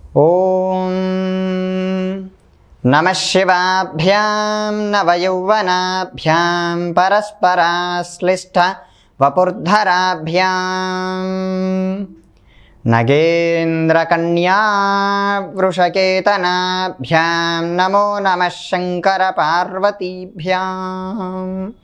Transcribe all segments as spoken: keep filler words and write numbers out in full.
ఓం నమః శివాభ్యాం నవయౌవనాభ్యాం పరస్పరాశ్లిష్ట వపుర్ధరాభ్యాం నగేంద్రకన్యా వృషకేతనాభ్యాం నమో నమః శంకర పార్వతీభ్యాం.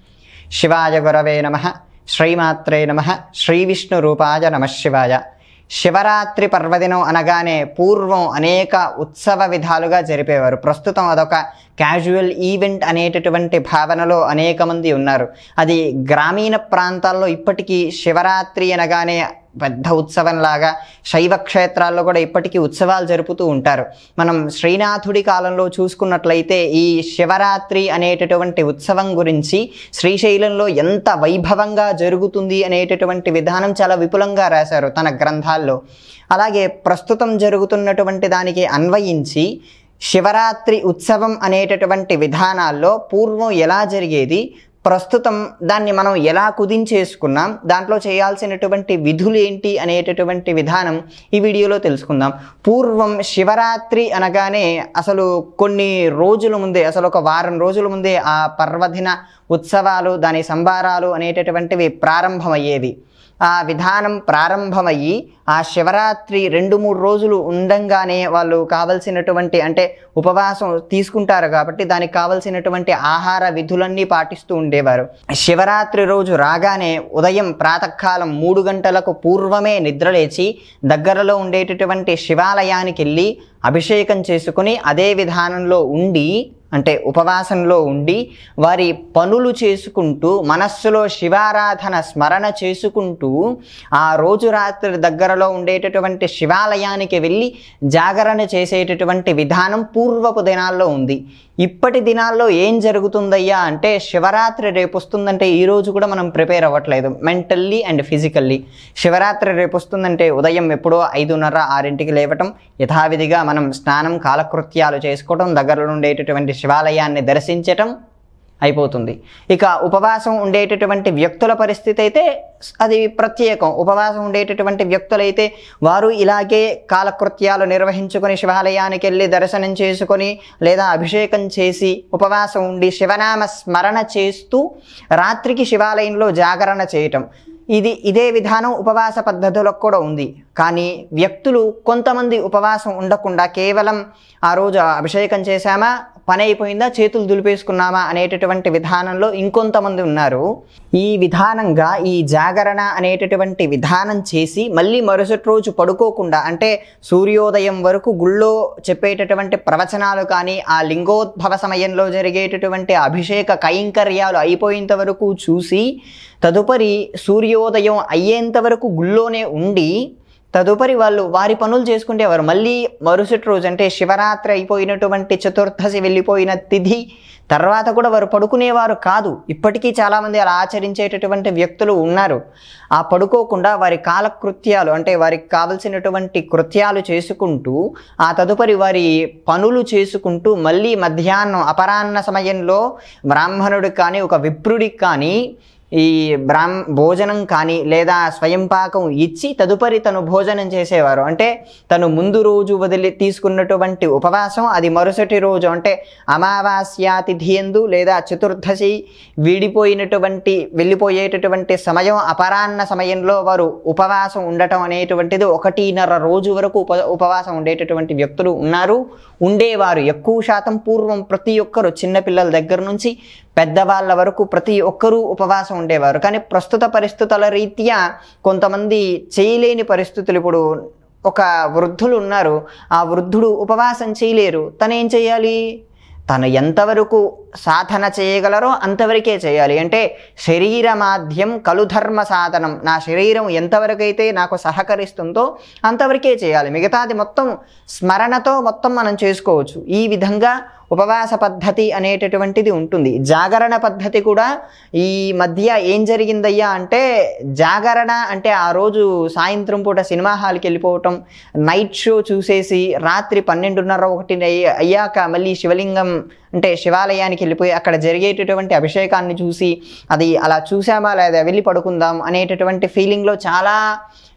శివాయ గురవే నమః. శ్రీమాత్రే నమః. శ్రీ విష్ణు రూపాయ నమః శివాయ. శివరాత్రి పర్వదినం అనగానే పూర్వం అనేక ఉత్సవ విధాలుగా జరిపేవారు. ప్రస్తుతం అదొక క్యాజువల్ ఈవెంట్ అనేటటువంటి భావనలో అనేక మంది ఉన్నారు. అది గ్రామీణ ప్రాంతాల్లో ఇప్పటికీ శివరాత్రి అనగానే పెద్ద ఉత్సవంలాగా శైవ క్షేత్రాల్లో కూడా ఇప్పటికీ ఉత్సవాలు జరుపుతూ ఉంటారు. మనం శ్రీనాథుడి కాలంలో చూసుకున్నట్లయితే ఈ శివరాత్రి అనేటటువంటి ఉత్సవం గురించి శ్రీశైలంలో ఎంత వైభవంగా జరుగుతుంది అనేటటువంటి విధానం చాలా విపులంగా రాశారు తన గ్రంథాల్లో. అలాగే ప్రస్తుతం జరుగుతున్నటువంటి దానికి అన్వయించి శివరాత్రి ఉత్సవం అనేటటువంటి విధానాల్లో పూర్వం ఎలా జరిగేది, ప్రస్తుతం దాన్ని మనం ఎలా కుదించేసుకున్నాం, దాంట్లో చేయాల్సినటువంటి విధులు ఏంటి అనేటటువంటి విధానం ఈ వీడియోలో తెలుసుకుందాం. పూర్వం శివరాత్రి అనగానే అసలు కొన్ని రోజుల ముందే, అసలు ఒక వారం రోజుల ముందే ఆ పర్వదిన ఉత్సవాలు, దాని సంబారాలు అనేటటువంటివి ప్రారంభమయ్యేవి. ఆ విధానం ప్రారంభమయ్యి ఆ శివరాత్రి రెండు మూడు రోజులు ఉండంగానే వాళ్ళు కావలసినటువంటి అంటే ఉపవాసం తీసుకుంటారు కాబట్టి దానికి కావలసినటువంటి ఆహార విధులన్నీ పాటిస్తూ ఉండేవారు. శివరాత్రి రోజు రాగానే ఉదయం ప్రాతకాలం మూడు గంటలకు పూర్వమే నిద్రలేచి దగ్గరలో ఉండేటటువంటి శివాలయానికి వెళ్ళి అభిషేకం చేసుకుని అదే విధానంలో ఉండి అంటే ఉపవాసంలో ఉండి వారి పనులు చేసుకుంటూ మనస్సులో శివారాధన స్మరణ చేసుకుంటూ ఆ రోజు రాత్రి దగ్గరలో ఉండేటటువంటి శివాలయానికి వెళ్ళి జాగరణ చేసేటటువంటి విధానం పూర్వపు దినాల్లో ఉంది. ఇప్పటి దినాల్లో ఏం జరుగుతుందయ్యా అంటే శివరాత్రి రేపు వస్తుందంటే ఈరోజు కూడా మనం ప్రిపేర్ అవ్వట్లేదు మెంటల్లీ అండ్ ఫిజికల్లీ. శివరాత్రి రేపు వస్తుందంటే ఉదయం ఎప్పుడో ఐదున్నర ఆరింటికి లేవటం, యథావిధిగా మనం స్నానం కాలకృత్యాలు చేసుకోవటం, దగ్గరలో ఉండేటటువంటి శివాలయాన్ని దర్శించటం అయిపోతుంది. ఇక ఉపవాసం ఉండేటటువంటి వ్యక్తుల పరిస్థితి అయితే అది ప్రత్యేకం. ఉపవాసం ఉండేటటువంటి వ్యక్తులైతే వారు ఇలాగే కాలకృత్యాలు నిర్వహించుకొని శివాలయానికి వెళ్ళి దర్శనం చేసుకొని లేదా అభిషేకం చేసి ఉపవాసం ఉండి శివనామ స్మరణ చేస్తూ రాత్రికి శివాలయంలో జాగరణ చేయటం, ఇది ఇదే విధానం ఉపవాస పద్ధతులకు కూడా ఉంది. కానీ వ్యక్తులు కొంతమంది ఉపవాసం ఉండకుండా కేవలం ఆ రోజు అభిషేకం చేశామా, పని అయిపోయిందా, చేతులు దులిపేసుకున్నామా అనేటటువంటి విధానంలో ఇంకొంతమంది ఉన్నారు. ఈ విధానంగా ఈ జాగరణ అనేటటువంటి విధానం చేసి మళ్ళీ మరుసటి రోజు పడుకోకుండా అంటే సూర్యోదయం వరకు గుళ్ళో చెప్పేటటువంటి ప్రవచనాలు కానీ ఆ లింగోద్భవ సమయంలో జరిగేటటువంటి అభిషేక కైంకర్యాలు అయిపోయేంత వరకు చూసి తదుపరి సూర్యోదయం అయ్యేంత వరకు గుళ్ళోనే ఉండి తదుపరి వాళ్ళు వారి పనులు చేసుకుంటేవారు. మళ్ళీ మరుసటి రోజు అంటే శివరాత్రి అయిపోయినటువంటి చతుర్దశి వెళ్ళిపోయిన తిథి తర్వాత కూడా వారు పడుకునేవారు కాదు. ఇప్పటికీ చాలామంది అలా ఆచరించేటటువంటి వ్యక్తులు ఉన్నారు. ఆ పడుకోకుండా వారి కాలకృత్యాలు అంటే వారికి కావలసినటువంటి కృత్యాలు చేసుకుంటూ ఆ తదుపరి వారి పనులు చేసుకుంటూ మళ్ళీ మధ్యాహ్నం అపరాహ్న సమయంలో బ్రాహ్మణుడికి కానీ ఒక విప్రుడికి కానీ ఈ బ్రాహ్మ భోజనం కానీ లేదా స్వయంపాకం ఇచ్చి తదుపరి తను భోజనం చేసేవారు. అంటే తను ముందు రోజు వదిలి తీసుకున్నటువంటి ఉపవాసం అది మరుసటి రోజు అంటే అమావాస్య తిథి యందు లేదా చతుర్దశి వీడిపోయినటువంటి వెళ్ళిపోయేటటువంటి సమయం అపరాహ్న సమయంలో వారు ఉపవాసం ఉండటం అనేటువంటిది ఒకటిన్నర రోజు వరకు ఉప ఉపవాసం ఉండేటటువంటి వ్యక్తులు ఉన్నారు, ఉండేవారు. ఎక్కువ శాతం పూర్వం ప్రతి ఒక్కరు చిన్నపిల్లల దగ్గర నుంచి పెద్దవాళ్ళ వరకు ప్రతి ఒక్కరూ ఉపవాసం ఉండేవారు. కానీ ప్రస్తుత పరిస్థితుల రీత్యా కొంతమంది చేయలేని పరిస్థితులు, ఇప్పుడు ఒక వృద్ధులు ఉన్నారు, ఆ వృద్ధుడు ఉపవాసం చేయలేరు, తను ఏం చేయాలి, తను ఎంతవరకు సాధన చేయగలరో అంతవరకే చేయాలి. అంటే శరీర మాధ్యం కలుధర్మ సాధనం, నా శరీరం ఎంతవరకు అయితే నాకు సహకరిస్తుందో అంతవరకే చేయాలి, మిగతాది మొత్తం స్మరణతో మొత్తం మనం చేసుకోవచ్చు. ఈ విధంగా ఉపవాస పద్ధతి అనేటటువంటిది ఉంటుంది. జాగరణ పద్ధతి కూడా ఈ మధ్య ఏం జరిగిందయ్యా అంటే జాగరణ అంటే ఆ రోజు సాయంత్రం పూట సినిమా హాల్కి వెళ్ళిపోవటం, నైట్ షో చూసేసి రాత్రి పన్నెండున్నర ఒకటి అయ్యాక మళ్ళీ శివలింగం అంటే శివాలయానికి వెళ్ళిపోయి అక్కడ జరిగేటటువంటి అభిషేకాన్ని చూసి అది అలా చూసామా లేదా వెళ్ళి పడుకుందాం అనేటటువంటి ఫీలింగ్లో చాలా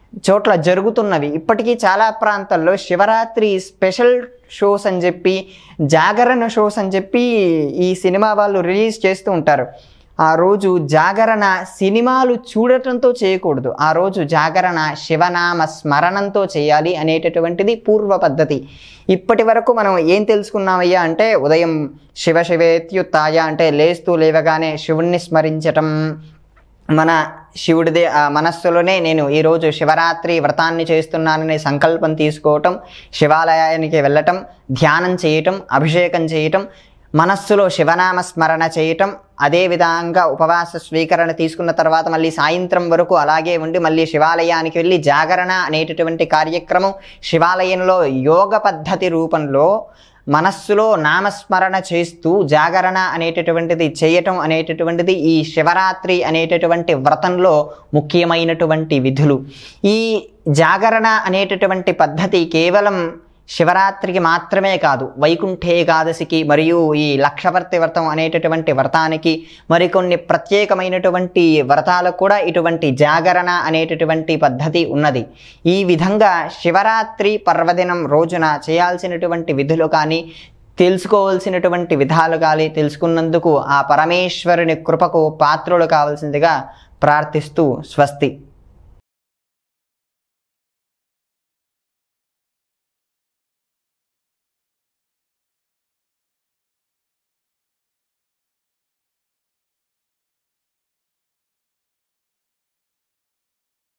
చోట్ల జరుగుతున్నవి. ఇప్పటికీ చాలా ప్రాంతాల్లో శివరాత్రి స్పెషల్ షోస్ అని చెప్పి, జాగరణ షోస్ అని చెప్పి ఈ సినిమా వాళ్ళు రిలీజ్ చేస్తూ ఉంటారు. ఆ రోజు జాగరణ సినిమాలు చూడటంతో చేయకూడదు. ఆ రోజు జాగరణ శివనామ స్మరణంతో చేయాలి అనేటటువంటిది పూర్వ పద్ధతి. ఇప్పటి వరకు మనం ఏం తెలుసుకున్నామయ్యా అంటే, ఉదయం శివ శివేత్యుత్తాయ అంటే లేస్తూ లేవగానే శివుణ్ణి స్మరించటం, మన శివుడిదే ఆ మనస్సులోనే నేను ఈరోజు శివరాత్రి వ్రతాన్ని చేస్తున్నాననే సంకల్పం తీసుకోవటం, శివాలయానికి వెళ్ళటం, ధ్యానం చేయటం, అభిషేకం చేయటం, మనస్సులో శివనామ స్మరణ చేయటం, అదేవిధంగా ఉపవాస స్వీకరణ తీసుకున్న తర్వాత మళ్ళీ సాయంత్రం వరకు అలాగే ఉండి మళ్ళీ శివాలయానికి వెళ్ళి జాగరణ అనేటటువంటి కార్యక్రమం శివాలయంలో యోగ పద్ధతి రూపంలో మనస్సులో నామస్మరణ చేస్తూ జాగరణ అనేటటువంటిది చేయటం అనేటటువంటిది ఈ శివరాత్రి అనేటటువంటి వ్రతంలో ముఖ్యమైనటువంటి విధులు. ఈ జాగరణ అనేటటువంటి పద్ధతి కేవలం శివరాత్రికి మాత్రమే కాదు, వైకుంఠ ఏకాదశికి మరియు ఈ లక్షవర్తి వ్రతం అనేటటువంటి వ్రతానికి, మరికొన్ని ప్రత్యేకమైనటువంటి వ్రతాలకు కూడా ఇటువంటి జాగరణ అనేటటువంటి పద్ధతి ఉన్నది. ఈ విధంగా శివరాత్రి పర్వదినం రోజున చేయాల్సినటువంటి విధులు కానీ, తెలుసుకోవాల్సినటువంటి విధాలు కానీ తెలుసుకున్నందుకు ఆ పరమేశ్వరుని కృపకు పాత్రులు కావాల్సిందిగా ప్రార్థిస్తూ స్వస్తి.